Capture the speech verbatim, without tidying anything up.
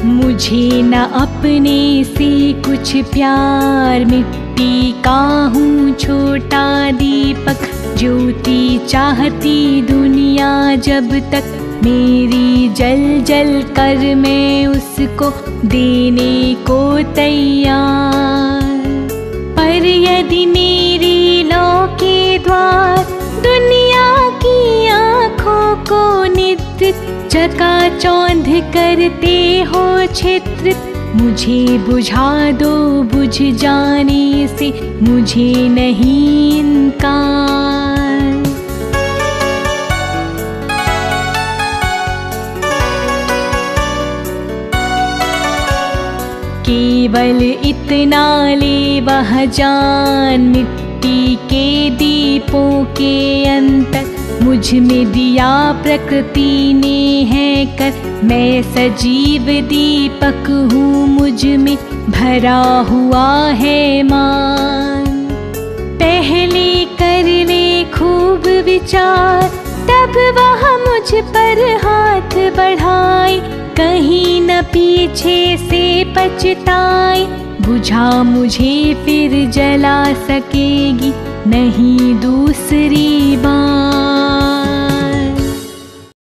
मुझे न अपने से कुछ प्यार, मिट्टी का हूँ छोटा दीपक। ज्योति चाहती दुनिया जब तक मेरी जल जल कर, मैं उसको देने को तैयार। पर यदि मेरी लौ के द्वार दुनिया की आँखों को नित्र चकाचौंध करते हो छित्र, मुझे बुझा दो बुझ जाने से मुझे नहीं इनकार। केवल इतना ले वह जान, मिट्टी के दीपों के अंतर मुझ में दिया प्रकृति ने है कर। मैं सजीव दीपक हूँ, मुझ में भरा हुआ है मान। पहले कर ले खूब विचार, तब वह मुझ पर हाथ बढ़ाए। कहीं न पीछे से पछताए, बुझा मुझे फिर जला सकेगी नहीं दूसरी बार।